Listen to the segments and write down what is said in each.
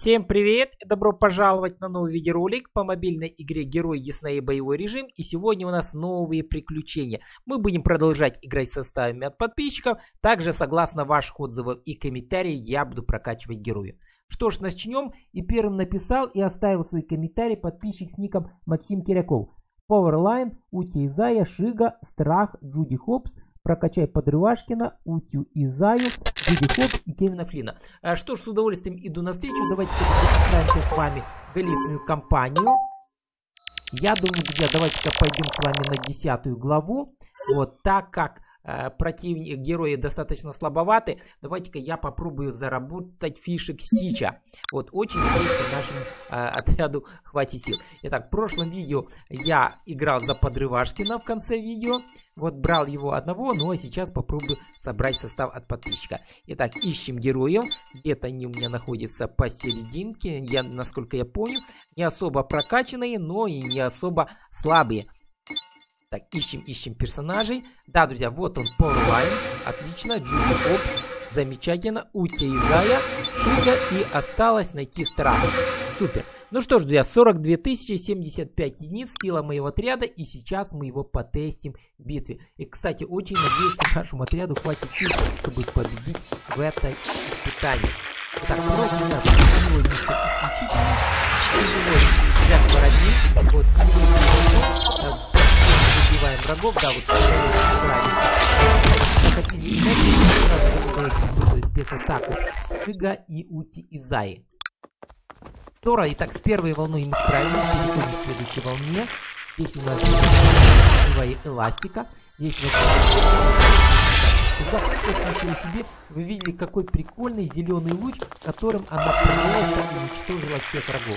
Всем привет! Добро пожаловать на новый видеоролик по мобильной игре Герой Диснея Боевой режим. И сегодня у нас новые приключения. Мы будем продолжать играть составами от подписчиков. Также, согласно ваших отзывов и комментариев, я буду прокачивать героя. Что ж, начнем. И первым написал и оставил свой комментарий подписчик с ником Максим Киряков. Powerline, Ути Изая, Шига, Страх, Джуди Хопс. Прокачай Подрывашкина, Утю Изаю, Джуди Хопс и Кевина Флина. Что ж, с удовольствием иду навстречу. Давайте постараемся с вами в элитную кампанию. Я думаю, друзья, давайте-ка пойдем с вами на 10 главу. Вот, так как противники, герои достаточно слабоваты, давайте-ка я попробую заработать фишек Стича. Вот, очень надеюсь, нашему отряду хватит сил. Итак, в прошлом видео я играл за Подрывашкина в конце видео. Вот, брал его одного, ну а сейчас попробую собрать состав от подписчика. Итак, ищем героев. Где-то они у меня находятся посерединке. Насколько я понял, не особо прокачанные, но и не особо слабые. Так, ищем персонажей. Да, друзья, вот он, Powerline. Отлично. Джуди Хопс. Замечательно. Утя Изая. Шига. И осталось найти Страх. Супер. Ну что ж, друзья, 42 075 единиц сила моего отряда. И сейчас мы его потестим в битве. И, кстати, очень надеюсь, что нашему отряду хватит сил, чтобы победить в этой испытании. Итак, против нас исключительно. Вот, убиваем врагов, да, вот спецатаку Шига и Ути Изаи. Здорово, итак, с первой волной мы справились, переходим к следующей волне. Здесь у нас живая эластика. Здесь вот ничего себе, вы видели, какой прикольный зеленый луч, которым она просто уничтожила всех врагов.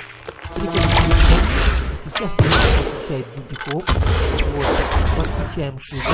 Сейчас подключает Джуди Хопс. Вот, подключаем Шига.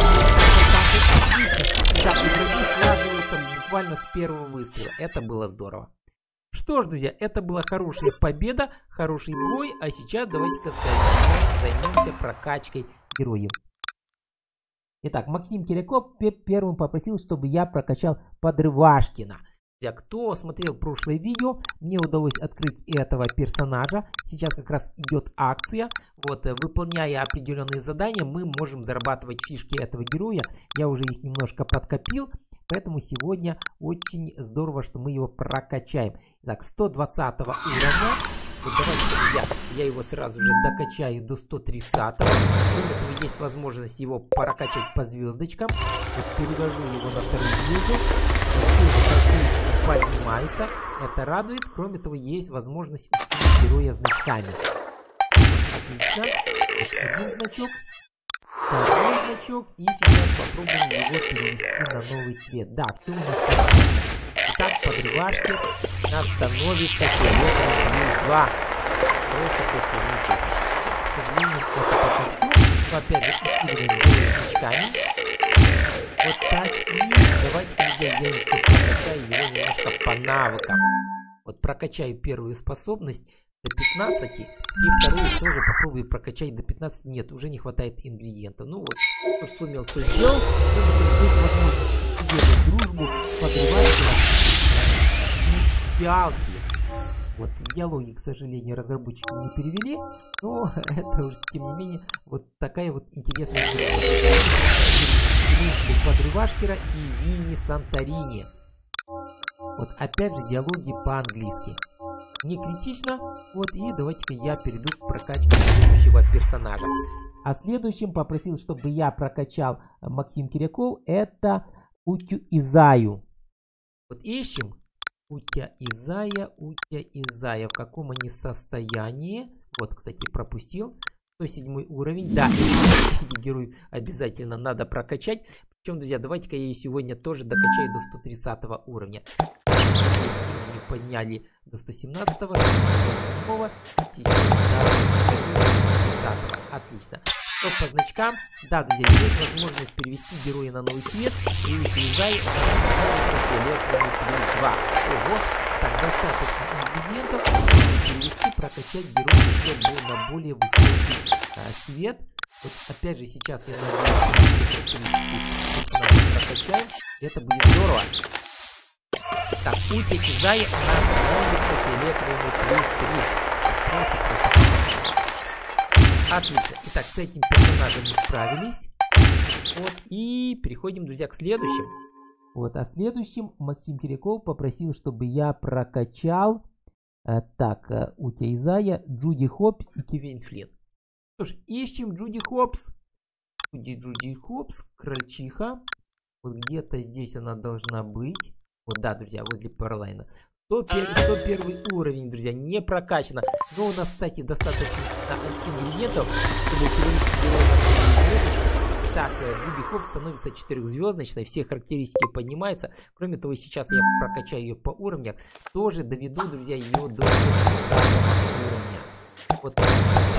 Да, и враги слаживаются буквально с первого выстрела. Это было здорово. Что ж, друзья, это была хорошая победа, хороший бой. А сейчас давайте-ка займемся прокачкой героев. Итак, Максим Киряков первым попросил, чтобы я прокачал Подрывашкина. Кто смотрел прошлое видео, мне удалось открыть этого персонажа. Сейчас как раз идет акция. Вот, выполняя определенные задания, мы можем зарабатывать фишки этого героя. Я уже их немножко подкопил. Поэтому сегодня очень здорово, что мы его прокачаем. Итак, 120 уровня. Вот давайте, друзья, я его сразу же докачаю до 130. Кроме того, есть возможность его прокачать по звездочкам. Вот, перевожу его на вторую звезду. Поднимается. Это радует. Кроме того, есть возможность усилить героя значками. Отлично. Один значок. Второй значок. И сейчас попробуем его перевести на новый цвет. Да, все у нас хорошо. Итак, Подрывашки у нас становится фиолетовым плюс 2. Просто замечательно. К сожалению, это пока все. Но опять же, усиливаем героя значками. Вот так. И давайте, друзья, я еще прокачаю его немножко по навыкам. Вот прокачаю первую способность до 15. И вторую тоже попробую прокачать до 15. Нет, уже не хватает ингредиентов. Ну вот, кто сумел, кто сделал. Здесь возможность дружбу, Подрывашкина и фиалки. Вот, диалоги, к сожалению, разработчики не перевели. Но это уже, тем не менее, вот такая вот интересная игра. Подрывашкина и Винни Санторини. Вот опять же диалоги по-английски. Не критично. Вот, и давайте-ка я перейду к прокачке следующего персонажа. А следующим попросил, чтобы я прокачал Максим Киряков. Это Утю Изаю. Вот ищем. Утя Изая. В каком они состоянии? Вот, кстати, пропустил. 107 уровень. Да, эти герои обязательно надо прокачать. Причем, друзья, давайте-ка я ее сегодня тоже докачаю до 130 уровня. Мы подняли до 117, 107, отлично. Что по значкам? Да, друзья, есть возможность перевести героя на новый цвет. И утилизай фиолетовый плюс 2. Ого, так, достаточно ингредиентов. Перевести, прокачать героя еще на более высокий цвет. Вот опять же сейчас я прокачаем. Это будет здорово. Так, Утя Изая у нас становится фиолетовый Отлично. Итак, с этим персонажем мы справились. Вот, и переходим, друзья, к следующему. Вот, а следующим Максим Киряков попросил, чтобы я прокачал у Тейзая Джуди Хопс и Кевин Флинн. Что ж, ищем Джуди Хопс. Джуди Хопс, крольчиха. Вот где-то здесь она должна быть. Вот, да, друзья, возле Парлайна. 101 уровень, друзья, не прокачано. Но у нас, кстати, достаточно ингредиентов, чтобы перевести. Так, Джуди Хопс становится 4-звездочной, все характеристики поднимаются. Кроме того, сейчас я прокачаю ее по уровням. Тоже доведу, друзья, ее до 130 уровня. Вот так.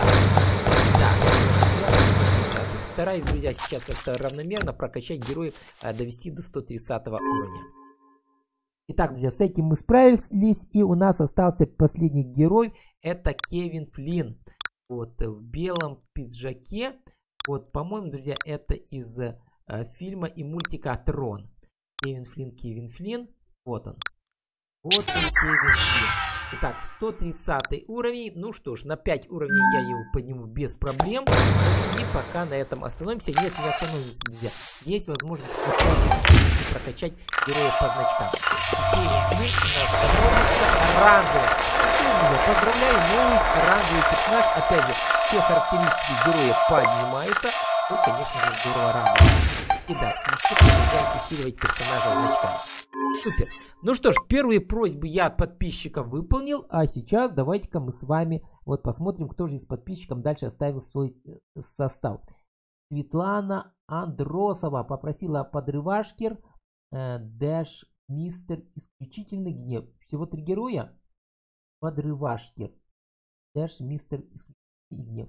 Стараюсь, друзья, сейчас как-то равномерно прокачать героев, довести до 130 уровня. Итак, друзья, с этим мы справились, и у нас остался последний герой, это Кевин Флинн. Вот, в белом пиджаке. Вот, по-моему, друзья, это из фильма и мультика Трон. Кевин Флинн. Вот он. Вот он, Кевин Флинн. Итак, 130 уровень. Ну что ж, на 5 уровней я его подниму без проблем. И пока на этом остановимся. Нет, не остановимся, друзья. Есть возможность прокачать героя по значкам. Кевин Флинн у нас становится оранжевым. Поздравляю, новый оранжевый персонаж. Опять же, все характеристики героя поднимаются. Ну, конечно же, здорово радует. И да, еще продолжаем усиливать персонажа значками. Супер. Ну что ж, первые просьбы я от подписчиков выполнил. А сейчас давайте-ка мы с вами вот посмотрим, кто же из подписчиков дальше оставил свой состав. Светлана Андросова попросила подрывашкер, Дэш, Мистер, Исключительный Гнев. Всего 3 героя. Подрывашкер, Дэш, Мистер, Исключительный Гнев.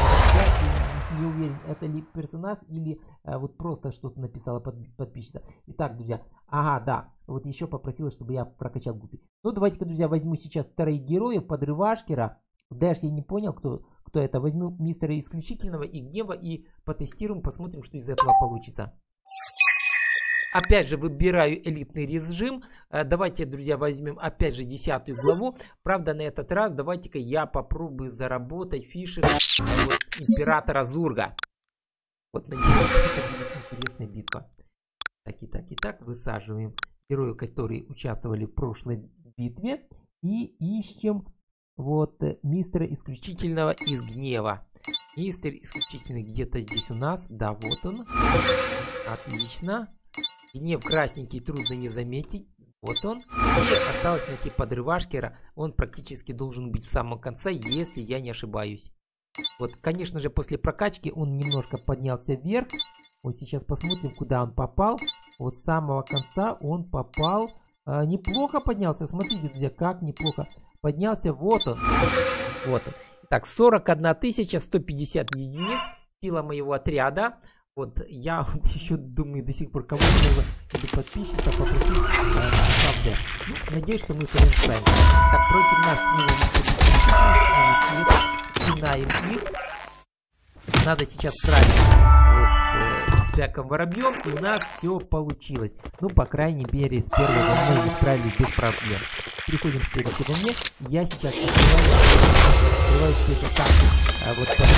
Я не уверен, это ли персонаж или вот просто что-то написала подписчица. Итак, друзья, ага, да, вот еще попросила, чтобы я прокачал Гупи. Ну, давайте-ка, друзья, возьму сейчас 2 героя, подрывашкера. Дэш, я не понял, кто это. Возьму Мистера Исключительного и Гнева и потестируем, посмотрим, что из этого получится. Опять же выбираю элитный режим. Давайте, друзья, возьмем опять же 10 главу. Правда, на этот раз давайте-ка я попробую заработать фишек Императора Зурга. Вот, надеюсь, это будет интересная битва. Так, высаживаем героев, которые участвовали в прошлой битве. И ищем вот Мистера Исключительного из Гнева. Мистер Исключительный где-то здесь у нас. Да, вот он. Отлично. Гнев красненький, трудно не заметить. Вот он. И осталось найти подрывашкера. Он практически должен быть в самом конце, если я не ошибаюсь. Вот, конечно же, после прокачки он немножко поднялся вверх. Вот сейчас посмотрим, куда он попал. Вот с самого конца он попал. Неплохо поднялся. Смотрите, друзья, как неплохо поднялся. Вот он. Вот он. Итак, 41 150 единиц. Сила моего отряда. Вот, я вот еще думаю до сих пор, кого-то или подписчика попросить ну, надеюсь, что мы вторым справимся. Так, против нас пинаем их. Надо сейчас справиться с Джеком Воробьем, и у нас все получилось. Ну, по крайней мере, с первой волной мы справились без проблем. Переходим к следующей волне. Я сейчас открываю все так, вот по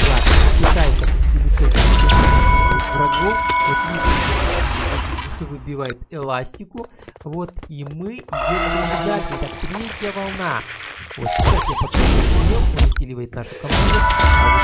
врагов, вот выбивает эластику, вот, и мы идем дальше. Так, 3-я волна. Вот сейчас я покажу, он усиливает нашу команду, а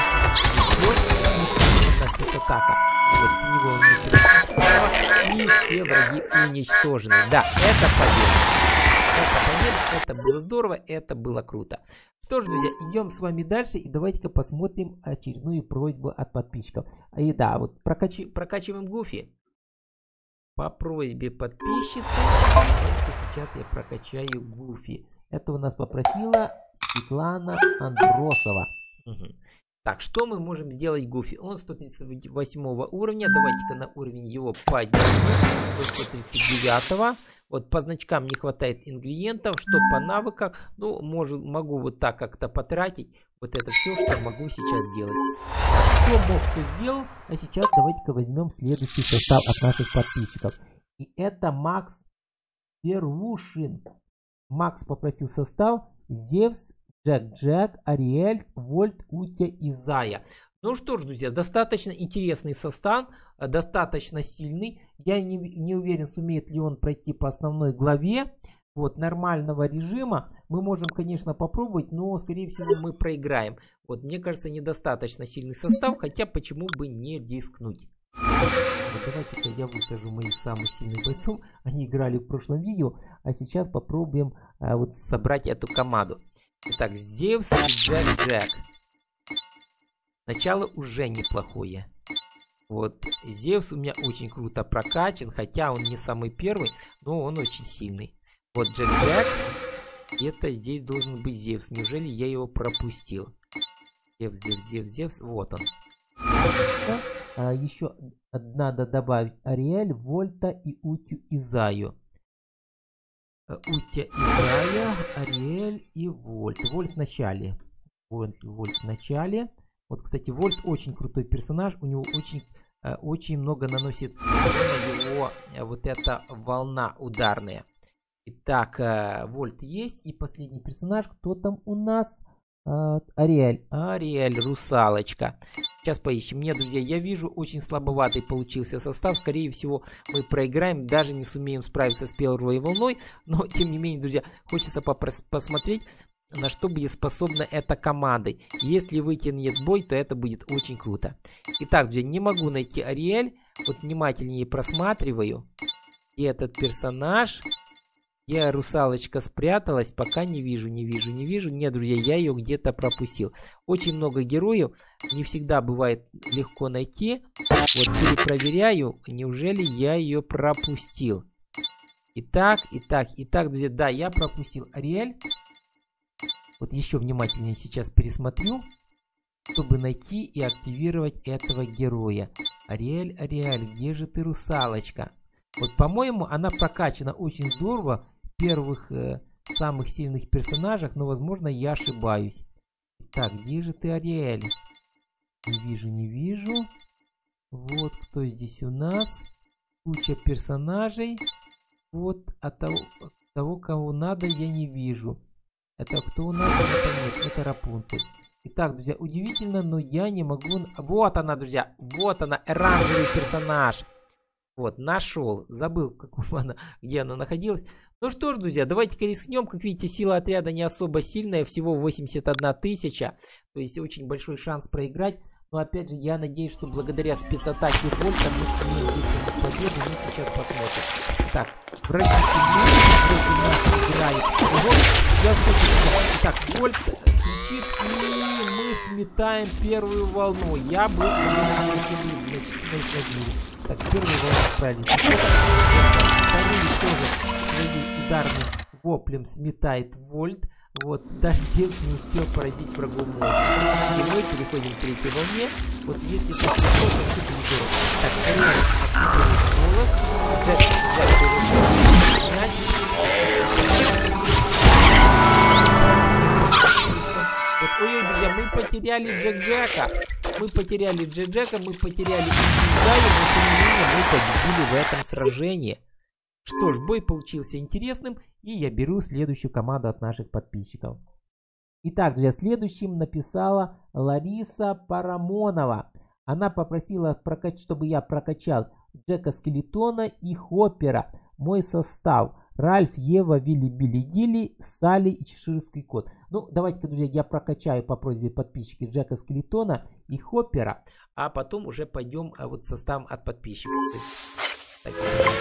вот атака. Вот в него и все враги уничтожены. Да, это победа. Это было здорово, это было круто. Что ж, друзья, идем с вами дальше и давайте-ка посмотрим очередную просьбу от подписчиков. И да, вот прокачиваем Гуфи. По просьбе подписчицы сейчас я прокачаю Гуфи. Это у нас попросила Светлана Андросова. Угу. Так, что мы можем сделать Гуфи? Он 138 уровня. Давайте-ка на уровень его поднимем до 139. Вот по значкам не хватает ингредиентов. Что по навыкам? Ну, могу вот так как-то потратить. Вот это все, что могу сейчас сделать. Все мог, кто сделал. А сейчас давайте-ка возьмем следующий состав от наших подписчиков. И это Макс Первушин. Макс попросил состав Зевс, Джек, Ариэль, Вольт, Утя и Зая. Ну что ж, друзья, достаточно интересный состав, достаточно сильный. Я не уверен, сумеет ли он пройти по основной главе. Вот, нормального режима мы можем, конечно, попробовать, но, скорее всего, мы проиграем. Вот, мне кажется, недостаточно сильный состав, хотя почему бы не рискнуть. Вот давайте-ка я высажу моих самых сильных бойцов. Они играли в прошлом видео, а сейчас попробуем вот собрать эту команду. Итак, Зевс и Джек. Начало уже неплохое. Вот, Зевс у меня очень круто прокачан, хотя он не самый первый, но он очень сильный. Вот Джек. Это здесь должен быть Зевс. Неужели я его пропустил? Зевс. Вот он. Еще надо добавить Ариэль, Вольта и Утю и Заю. Утя и Зая, Ариэль и Вольт. Вольт в начале. Вольт в начале. Вот, кстати, Вольт очень крутой персонаж. У него очень много наносит его вот эта волна ударная. Итак, Вольт есть. И последний персонаж. Кто там у нас? Ариэль, русалочка. Сейчас поищем. Нет, друзья, я вижу, очень слабоватый получился состав. Скорее всего, мы проиграем, даже не сумеем справиться с первой волной. Но, тем не менее, друзья, хочется посмотреть, на что будет способна эта команда. Если вытянет бой, то это будет очень круто. Итак, друзья, не могу найти Ариэль. Вот внимательнее просматриваю. И этот персонаж... Где русалочка спряталась, пока не вижу. Нет, друзья, я ее где-то пропустил. Очень много героев, не всегда бывает легко найти. Вот перепроверяю, неужели я ее пропустил. Итак, друзья, да, я пропустил Ариэль. Вот еще внимательнее сейчас пересмотрю, чтобы найти и активировать этого героя. Ариэль, где же ты, русалочка? Вот, по-моему, она прокачана очень здорово. Первых самых сильных персонажах, но, возможно, я ошибаюсь. Так, где же ты, Ариэль? Не вижу. Вот кто здесь у нас. Куча персонажей. Вот, а того, кого надо, я не вижу. Это кто у нас? Это нет, это Рапунцель. Итак, друзья, удивительно, но я не могу... Вот она, друзья, вот она, оранжевый персонаж. Вот, нашел. Забыл, где она находилась. Ну что ж, друзья, давайте-ка рискнем. Как видите, сила отряда не особо сильная. Всего 81 тысяча. То есть очень большой шанс проиграть. Но опять же, я надеюсь, что благодаря спецатаке Вольта мы сумеем выиграть победу. Мы сейчас посмотрим. Так, враги играет. Так, Вольт кричит, и мы сметаем первую волну. Я был значительно сложнее. Так, с первой волны справились. Вторую тоже своим ударным воплем сметает Вольт. Вот, даже Зевс не успел поразить врагов мозг. И мы переходим к третьей волне. Вот если это то это не здорово. Так, голос. Вот, ой, друзья, мы потеряли Джека. Мы потеряли Заю, но тем не менее мы победили в этом сражении. Что ж, бой получился интересным, и я беру следующую команду от наших подписчиков. Итак, друзья, следующим написала Лариса Парамонова. Она попросила, чтобы я прокачал Джека Скелетона и Хоппера. Мой состав: Ральф, Ева, Вилли, Билли, Гилли, Салли и Чеширский кот. Ну, давайте-ка, друзья, я прокачаю по просьбе подписчиков Джека Скелетона и Хоппера, а потом уже пойдем вот составом от подписчиков. Так,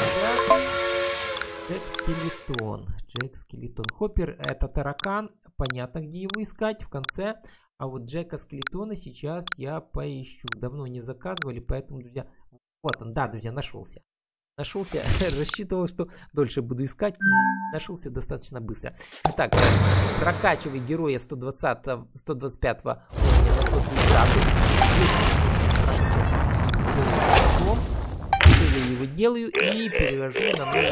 Джек Скелетон. Хоппер — это таракан, понятно, где его искать, в конце. А вот Джека Скелетона сейчас я поищу. Давно не заказывали, поэтому, друзья, вот он, да, друзья, нашелся. Рассчитывал, что дольше буду искать. Нашелся достаточно быстро. Итак, прокачивай героя 125 уровня на 130. Я его делаю и перевожу на новый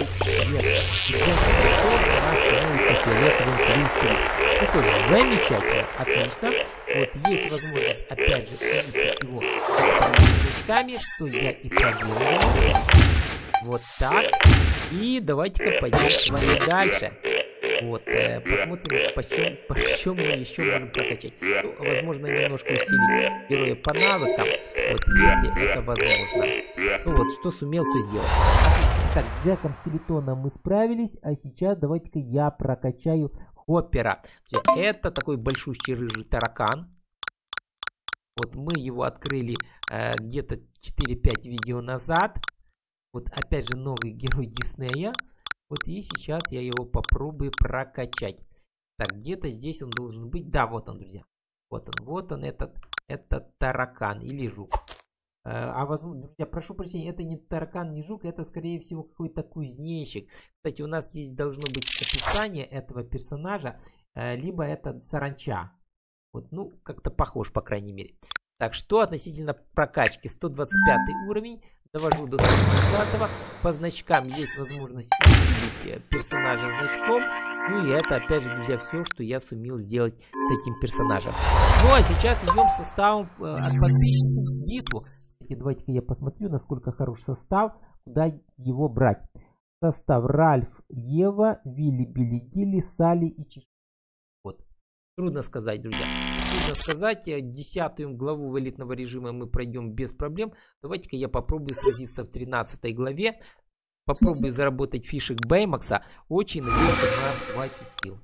Ну что ж, замечательно, отлично. Вот есть возможность опять же увеличить его крючками, что я и проделываю. Вот так. И давайте-ка пойдем с вами дальше. Вот, посмотрим, почем мы еще можем прокачать. Ну, возможно, немножко усилить героя по навыкам, вот, если это возможно. Ну вот, что сумел, то сделал. Так, с Джеком Скелетоном мы справились, а сейчас давайте-ка я прокачаю Хоппера. Это такой большущий рыжий таракан. Вот мы его открыли где-то 4-5 видео назад. Вот опять же новый герой Диснея. Вот и сейчас я его попробую прокачать. Так, где-то здесь он должен быть. Да, вот он, друзья. Вот он, этот таракан или жук. Возможно, друзья, прошу прощения, это не таракан, не жук, это скорее всего какой-то кузнечик. Кстати, у нас здесь должно быть описание этого персонажа, либо это саранча. Вот, ну, как-то похож, по крайней мере. Так, что относительно прокачки? 125 уровень, довожу до 120. По значкам есть возможность увидеть персонажа значком. Ну и это, опять же, друзья, все, что я сумел сделать с этим персонажем. Ну а сейчас идем составом от подписчиков в битву. Кстати, давайте-ка я посмотрю, насколько хорош состав, куда его брать. Состав: Ральф, Ева, Вилли, Билли, Гилли, Салли и Чиш. Вот. Трудно сказать, друзья. Трудно сказать. 10 главу элитного режима мы пройдем без проблем. Давайте-ка я попробую сразиться в 13 главе. Попробую заработать фишек Бэймакса. Очень надеюсь, что у нас хватит сил.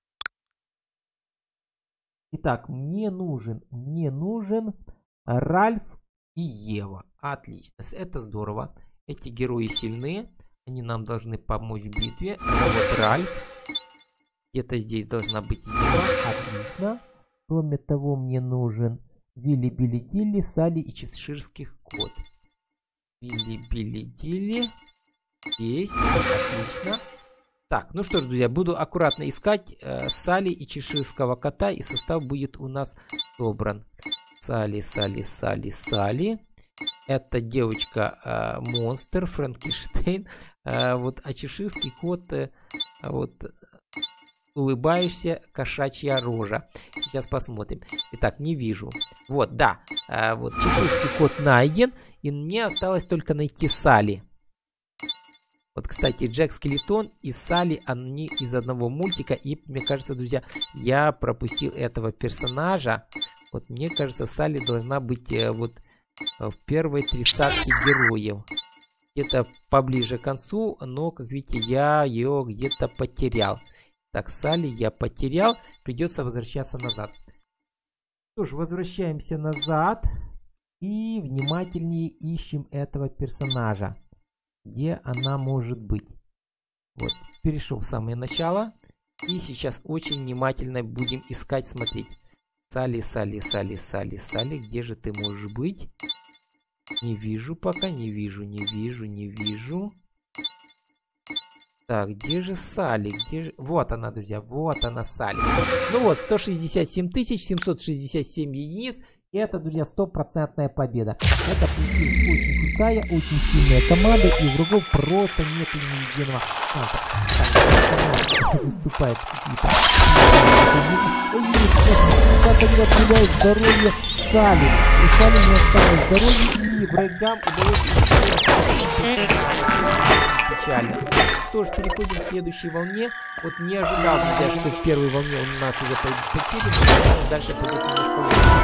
Итак, мне нужен Ральф и Ева. Отлично. Это здорово. Эти герои сильны. Они нам должны помочь в битве. Вот Ральф. Где-то здесь должна быть Ева. Отлично. Кроме того, мне нужен Вилли, Билли, Гилли, Салли и Чеширский кот. Вилли, Билли, Гилли. Есть. Отлично. Так, ну что ж, друзья, буду аккуратно искать Салли и Чеширского кота, и состав будет у нас собран. Салли. Это девочка монстр, Франкенштейн. Вот, а Чеширский кот, вот, улыбаешься, кошачья рожа. Сейчас посмотрим. Итак, не вижу. Вот, да, вот Чеширский кот найден, и мне осталось только найти Салли. Вот, кстати, Джек Скелетон и Салли, они из одного мультика. И мне кажется, друзья, я пропустил этого персонажа. Вот, мне кажется, Салли должна быть вот в первой 30-ке героев. Где-то поближе к концу, но, как видите, я ее где-то потерял. Так, Салли я потерял. Придется возвращаться назад. Что ж, возвращаемся назад. И внимательнее ищем этого персонажа. Где она может быть? Вот, перешел в самое начало. И сейчас очень внимательно будем искать, смотреть. Салли. Где же ты можешь быть? Не вижу пока, не вижу. Так, где же Салли? Где же... Вот она, друзья, вот она, Салли. Ну вот, 167 767 единиц. И это, друзья, 100% победа. Это очень крутая, очень сильная команда, и врагов просто нет ни единого шанса. Так, выступает какие-то. Как они отправляют здоровье Салли. У Салли не осталось здоровья, и врагам удалось печально. Что ж, переходим к следующей волне. Вот не ожидал, друзья, что в первой волне у нас уже потеряли, но дальше пойдет немножко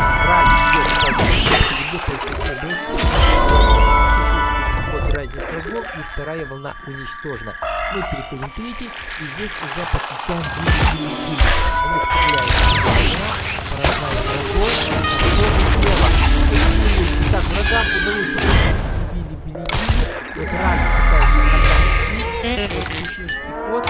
разных врагов, и вторая волна уничтожена. Мы переходим к третьей, и здесь уже подключаем Билли. Они стреляют поражают врагов. Так, врагам удалось Билли. Вот Ральф пытается вот Чеширский кот,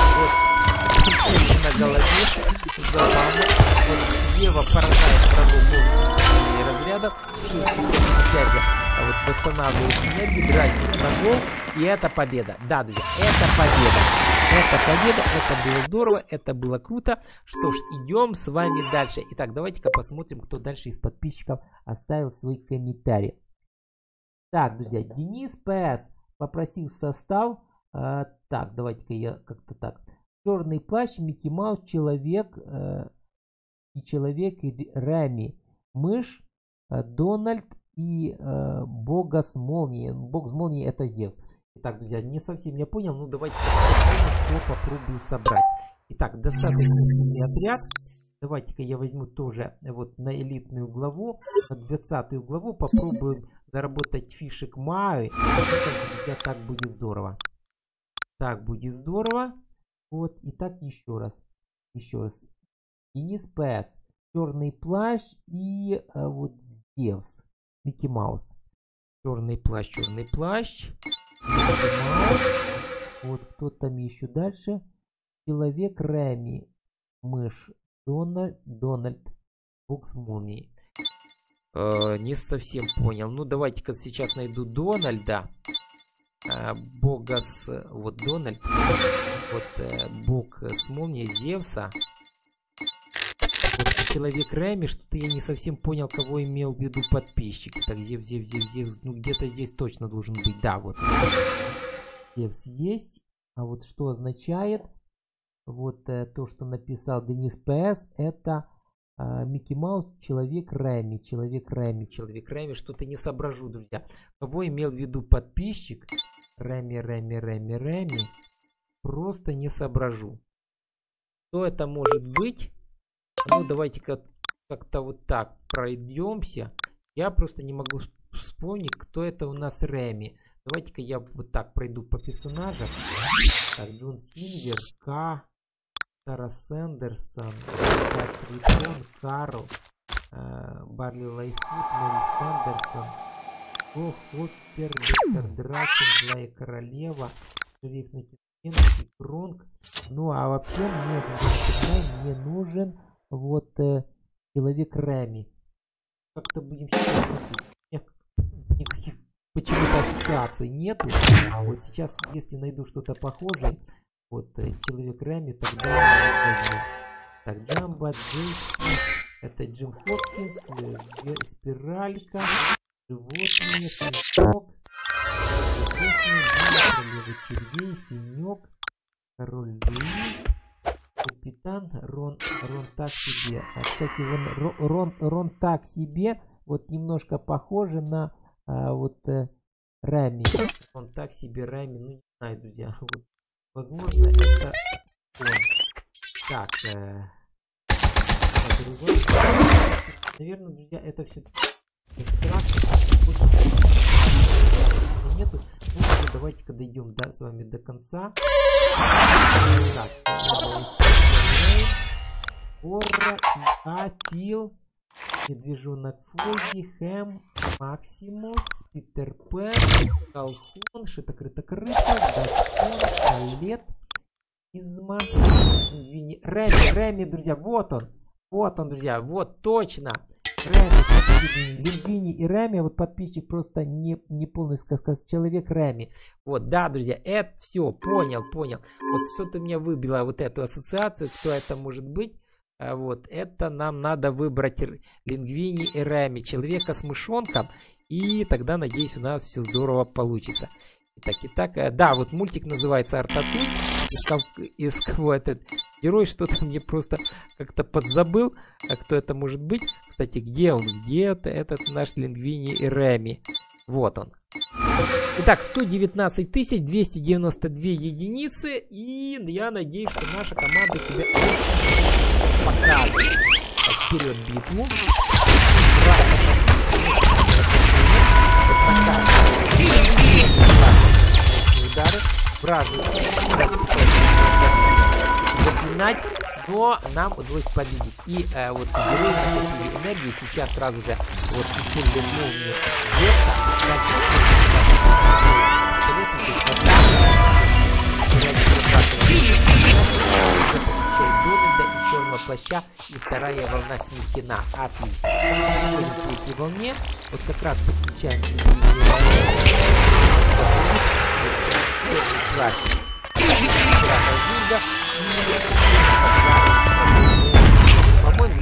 вот на голове, забавно. Вот Ева поражает врагов разрядов, Чеширский кот опять же вот восстанавливает энергию, дразнит врагов, и это победа. Да, друзья, это победа, это было здорово, это было круто. Что ж, идем с вами дальше. Итак, давайте-ка посмотрим, кто дальше из подписчиков оставил свой комментарий. Так, друзья, Денис ПС попросил состав. Так, давайте-ка я как-то так. Черный плащ, Микки Маус, человек и Реми, мышь, Дональд и бога с молнией. Бог с молнией — это Зевс. Итак, друзья, не совсем я понял, ну давайте попробую собрать. Итак, достаточно сильный отряд. Давайте-ка я возьму тоже вот на элитную главу, на 20-ю главу, попробуем заработать фишек Майи. Так будет здорово. Так будет здорово. Вот, и так еще раз. Еще раз. Денис ПС, черный плащ и вот Зевс, Микки Маус. Черный плащ, Микки Маус. Вот кто там еще дальше? Человек Реми, мышь. Дональд, Бокс Молнии. Не совсем понял. Ну, давайте-ка сейчас найду Дональда. Богас, вот Дональд. Вот Бог с Молнией, Зевса. Вот, человек Реми, что-то я не совсем понял, кого имел в виду подписчик. Так, Зевс. Ну, где-то здесь точно должен быть. Да, вот. Зевс есть. А вот что означает? Вот то, что написал Денис ПС, это Микки Маус, Человек Реми. Человек Реми. Что-то не соображу, друзья. Кого имел в виду подписчик? Реми. Просто не соображу. Кто это может быть? Ну, давайте-ка как-то вот так пройдемся. Я просто не могу вспомнить, кто это у нас Реми. Давайте-ка я вот так пройду по персонажам. Так, Джон Сильвер, К. Сара Сэндерсон, Тритон, Карл, Барли Лайфут, Мэри Сэндерсон, Хоппер, Доктор Дракен, Злая Королева, Шериф Накитенский, Кронг. Ну а вообще мне нужен вот Человек Реми. Как-то будем сейчас никаких почему-то ассоциаций нету. А вот сейчас, если найду что-то похожее, вот Человек Реми, тогда возьму. Так, Джамбо, Джейсон, это Джим Хопкинс, Спиралька, Животные, Финчок, Королева Червей, Финек, Король Луис, Капитан, Рон так себе. Кстати, Рон так себе, вот немножко похоже на вот Реми. Он так себе Реми, ну не знаю, друзья. Вот. Возможно, это он. Так, наверное, друзья, это все-таки нету. Ну, давайте-ка дойдем с вами до конца. Так, Орра, Афил, Медвежонок Фози, Хэм, Максимус, Питер Пен, Колхон, Шито-крыто-крыто, Гаскон, Палет, Изма, Реми, друзья, вот он, друзья, вот точно. Реми, Лингвини и Реми, вот подписчик просто не полностью сказал, Человек Реми. Вот, да, друзья, это все, понял. Вот что-то меня выбило вот эту ассоциацию, кто это может быть. Вот, это нам надо выбрать Лингвини и Реми, человека с мышонком, и тогда, надеюсь, у нас все здорово получится. Итак, да, вот мультик называется Артатуй, из кого этот герой, что-то мне просто как-то подзабыл, а кто это может быть. Кстати, где он? Где это? Этот наш Лингвини и Реми. Вот он. Итак, 119 292 единицы, и я надеюсь, что наша команда себя покажет. Так, вперед битву. Удары. Заклинать, но нам удалось победить. И вот герои накопили энергии. Сейчас сразу же вот используем молнию Зевса. Дональда и черного плаща, и вторая волна сметена. Отлично. Переходим к третьей волне. Вот как раз подключаем по-моему,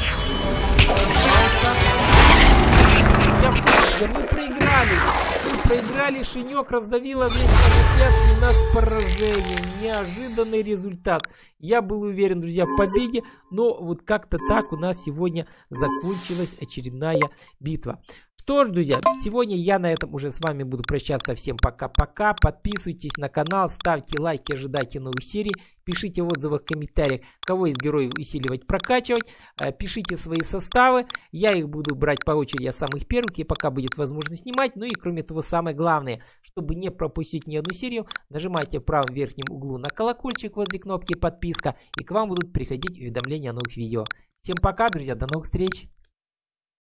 мы проиграли. проиграли. Шинек раздавила весь у нас поражение. Неожиданный результат. Я был уверен, друзья, в победе, но вот как-то так у нас сегодня закончилась очередная битва. Что ж, друзья, сегодня я на этом уже с вами буду прощаться. Всем пока-пока. Подписывайтесь на канал, ставьте лайки, ожидайте новых серий. Пишите в отзывах, в комментариях, кого из героев усиливать, прокачивать. Пишите свои составы. Я их буду брать по очереди, я самых первых, и пока будет возможность снимать. Ну и кроме того, самое главное, чтобы не пропустить ни одну серию, нажимайте в правом верхнем углу на колокольчик возле кнопки подписка, и к вам будут приходить уведомления о новых видео. Всем пока, друзья, до новых встреч!